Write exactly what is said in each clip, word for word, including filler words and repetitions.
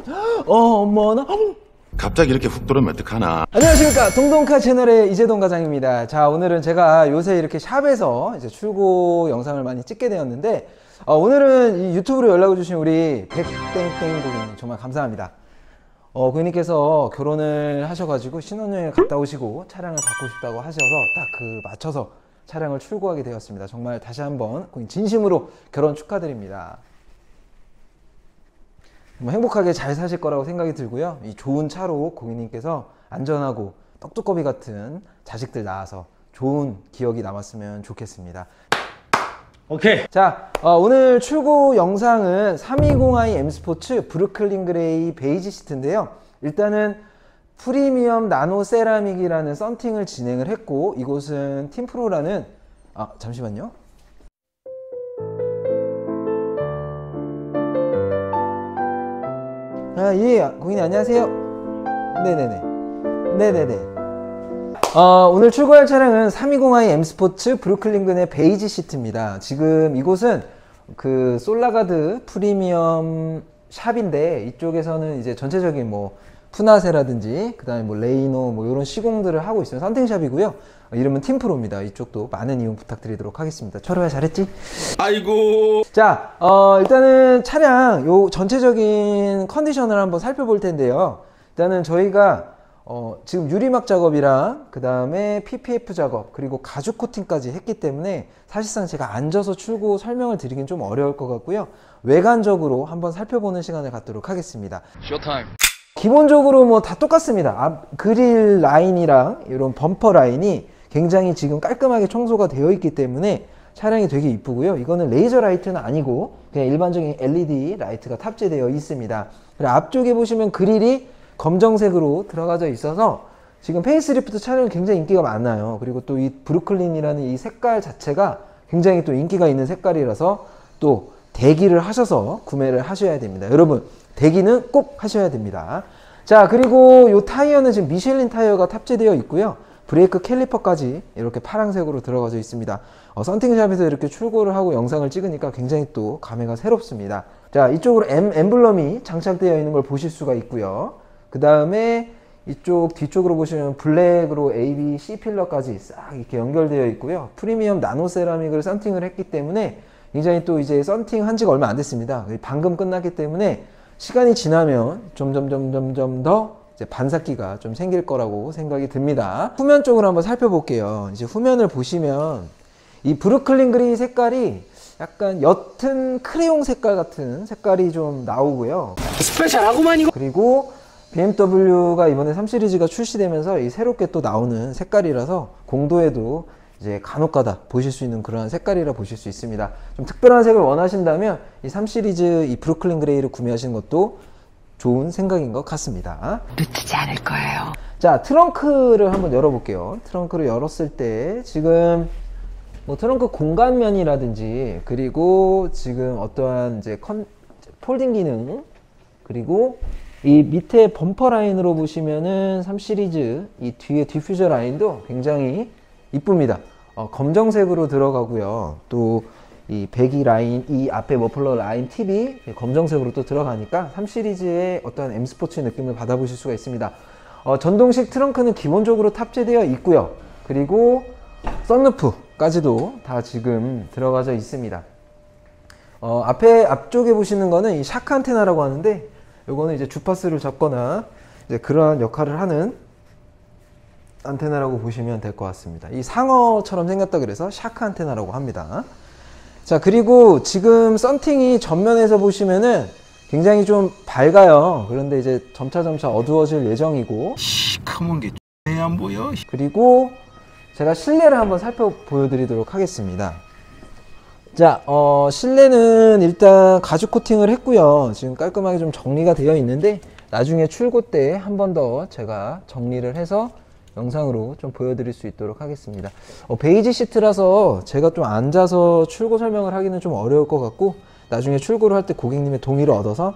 어 어머나. 갑자기 이렇게 훅 들어오면 어떡하나. 안녕하십니까, 동동카 채널의 이재동 과장입니다. 자, 오늘은 제가 요새 이렇게 샵에서 이제 출고 영상을 많이 찍게 되었는데, 어, 오늘은 이 유튜브로 연락을 주신 우리 백땡땡 고객님 정말 감사합니다. 어, 고객님께서 결혼을 하셔가지고 신혼여행을 갔다 오시고 차량을 받고 싶다고 하셔서 딱 그 맞춰서 차량을 출고하게 되었습니다. 정말 다시 한번 고객님 진심으로 결혼 축하드립니다. 행복하게 잘 사실 거라고 생각이 들고요. 이 좋은 차로 고객님께서 안전하고 떡두꺼비 같은 자식들 낳아서 좋은 기억이 남았으면 좋겠습니다. 오케이. 자, 어, 오늘 출고 영상은 삼이공 아이 M 스포츠 브루클린 그레이 베이지 시트인데요. 일단은 프리미엄 나노 세라믹이라는 썬팅을 진행을 했고, 이곳은 팀프로라는, 아 잠시만요. 아, 예, 고객님 안녕하세요. 네네네. 네네네. 어, 오늘 출고할 차량은 삼이공 아이 M 스포츠 브루클린 그레이 베이지 시트입니다. 지금 이곳은 그 솔라가드 프리미엄 샵인데, 이쪽에서는 이제 전체적인 뭐 푸나세라든지 그 다음에 뭐 레이노 뭐 이런 시공들을 하고 있어요. 썬팅샵이고요. 어, 이름은 팀프로입니다. 이쪽도 많은 이용 부탁드리도록 하겠습니다. 철호야 잘했지? 아이고. 자, 어, 일단은 차량 요 전체적인 컨디션을 한번 살펴볼 텐데요. 일단은 저희가 어, 지금 유리막 작업이랑 그 다음에 피피에프 작업 그리고 가죽 코팅까지 했기 때문에 사실상 제가 앉아서 출고 설명을 드리긴 좀 어려울 것 같고요. 외관적으로 한번 살펴보는 시간을 갖도록 하겠습니다. 쇼타임. 기본적으로 뭐 다 똑같습니다. 앞 그릴 라인이랑 이런 범퍼 라인이 굉장히 지금 깔끔하게 청소가 되어 있기 때문에 차량이 되게 이쁘고요. 이거는 레이저 라이트는 아니고 그냥 일반적인 엘이디 라이트가 탑재되어 있습니다. 그리고 앞쪽에 보시면 그릴이 검정색으로 들어가져 있어서 지금 페이스리프트 차량은 굉장히 인기가 많아요. 그리고 또 이 브루클린이라는 이 색깔 자체가 굉장히 또 인기가 있는 색깔이라서 또 대기를 하셔서 구매를 하셔야 됩니다. 여러분, 대기는 꼭 하셔야 됩니다. 자, 그리고 이 타이어는 지금 미슐린 타이어가 탑재되어 있고요. 브레이크 캘리퍼까지 이렇게 파란색으로 들어가져 있습니다. 어, 썬팅샵에서 이렇게 출고를 하고 영상을 찍으니까 굉장히 또 감회가 새롭습니다. 자, 이쪽으로 M 엠블럼이 장착되어 있는 걸 보실 수가 있고요. 그 다음에 이쪽 뒤쪽으로 보시면 블랙으로 A, B, C 필러까지 싹 이렇게 연결되어 있고요. 프리미엄 나노 세라믹을 썬팅을 했기 때문에 굉장히 또 이제 썬팅 한 지가 얼마 안 됐습니다. 방금 끝났기 때문에 시간이 지나면 점점 점점 점 더 이제 반삭기가 좀 생길 거라고 생각이 듭니다. 후면 쪽으로 한번 살펴볼게요. 이제 후면을 보시면 이 브루클린 그레이 색깔이 약간 옅은 크레용 색깔 같은 색깔이 좀 나오고요. 스페셜하구만 이거. 그리고 비엠더블유가 이번에 삼 시리즈가 출시되면서 이 새롭게 또 나오는 색깔이라서 공도에도 이제 간혹가다 보실 수 있는 그런 색깔이라 보실 수 있습니다. 좀 특별한 색을 원하신다면 이 삼 시리즈 이 브루클린 그레이를 구매하시는 것도 좋은 생각인 것 같습니다. 놓치지 않을 거예요. 자, 트렁크를 한번 열어볼게요. 트렁크를 열었을 때 지금 뭐 트렁크 공간면이라든지 그리고 지금 어떠한 이제 컨, 폴딩 기능 그리고 이 밑에 범퍼 라인으로 보시면은 삼 시리즈 이 뒤에 디퓨저 라인도 굉장히 이쁩니다. 어, 검정색으로 들어가고요. 또 이 배기 라인, 이 앞에 머플러 라인 팁이 검정색으로 또 들어가니까 삼 시리즈의 어떤 M 스포츠 느낌을 받아보실 수가 있습니다. 어, 전동식 트렁크는 기본적으로 탑재되어 있고요. 그리고 썬루프까지도 다 지금 들어가져 있습니다. 어, 앞에 앞쪽에 보시는 거는 이 샤크 안테나라고 하는데, 요거는 이제 주파수를 잡거나 이제 그러한 역할을 하는 안테나라고 보시면 될 것 같습니다. 이 상어처럼 생겼다 그래서 샤크 안테나라고 합니다. 자, 그리고 지금 썬팅이 전면에서 보시면은 굉장히 좀 밝아요. 그런데 이제 점차 점차 어두워질 예정이고, 시커먼 게 왜 안 보여? 그리고 제가 실내를 한번 살펴 보여드리도록 하겠습니다. 자, 어, 실내는 일단 가죽 코팅을 했고요. 지금 깔끔하게 좀 정리가 되어 있는데 나중에 출고 때 한 번 더 제가 정리를 해서 영상으로 좀 보여드릴 수 있도록 하겠습니다. 어, 베이지 시트라서 제가 좀 앉아서 출고 설명을 하기는 좀 어려울 것 같고, 나중에 출고를 할 때 고객님의 동의를 얻어서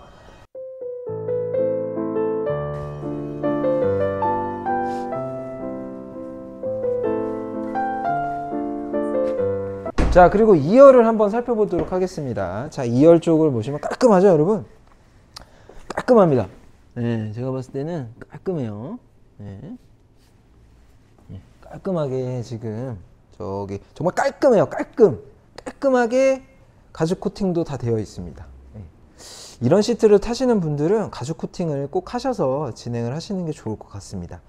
자, 그리고 이 열을 한번 살펴보도록 하겠습니다. 자, 이 열 쪽을 보시면 깔끔하죠, 여러분? 깔끔합니다. 네, 제가 봤을 때는 깔끔해요. 네. 네, 깔끔하게 지금 저기 정말 깔끔해요. 깔끔. 깔끔하게 가죽 코팅도 다 되어 있습니다. 네. 이런 시트를 타시는 분들은 가죽 코팅을 꼭 하셔서 진행을 하시는 게 좋을 것 같습니다.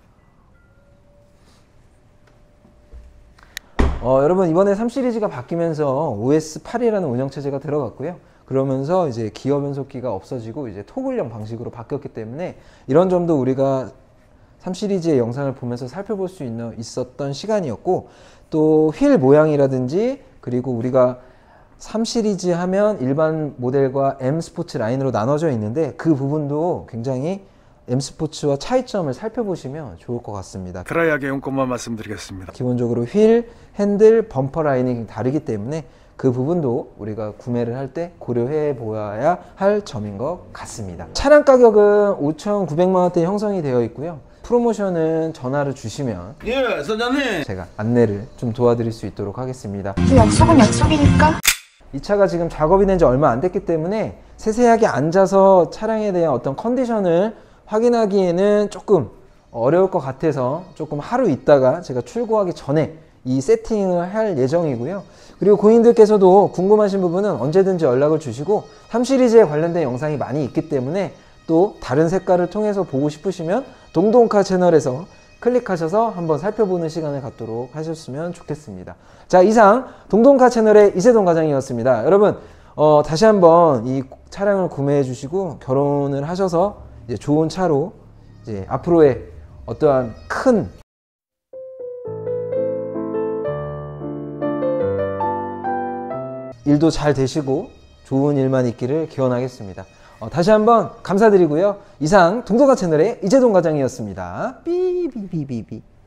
어, 여러분 이번에 삼 시리즈가 바뀌면서 오에스 팔이라는 운영체제가 들어갔고요. 그러면서 이제 기어 변속기가 없어지고 이제 토글형 방식으로 바뀌었기 때문에 이런 점도 우리가 삼 시리즈의 영상을 보면서 살펴볼 수 있는, 있었던 시간이었고, 또 휠 모양이라든지 그리고 우리가 삼 시리즈 하면 일반 모델과 M 스포츠 라인으로 나눠져 있는데 그 부분도 굉장히 M 스포츠와 차이점을 살펴보시면 좋을 것 같습니다. 드라이하게 용건만 말씀드리겠습니다. 기본적으로 휠, 핸들, 범퍼 라인이 다르기 때문에 그 부분도 우리가 구매를 할 때 고려해 보아야 할 점인 것 같습니다. 차량 가격은 오천구백만 원대 형성이 되어 있고요. 프로모션은 전화를 주시면 예, 선장님. 제가 안내를 좀 도와드릴 수 있도록 하겠습니다. 그 약속은 약속이니까. 이 차가 지금 작업이 된 지 얼마 안 됐기 때문에 세세하게 앉아서 차량에 대한 어떤 컨디션을 확인하기에는 조금 어려울 것 같아서 조금 하루 있다가 제가 출고하기 전에 이 세팅을 할 예정이고요. 그리고 고객님들께서도 궁금하신 부분은 언제든지 연락을 주시고 삼 시리즈에 관련된 영상이 많이 있기 때문에 또 다른 색깔을 통해서 보고 싶으시면 동동카 채널에서 클릭하셔서 한번 살펴보는 시간을 갖도록 하셨으면 좋겠습니다. 자, 이상 동동카 채널의 이재동 과장이었습니다. 여러분 어, 다시 한번 이 차량을 구매해 주시고 결혼을 하셔서 이제 좋은 차로 이제 앞으로의 어떠한 큰 일도 잘 되시고 좋은 일만 있기를 기원하겠습니다. 어, 다시 한번 감사드리고요. 이상 동동카 채널의 이재동 과장이었습니다. 삐비비비비.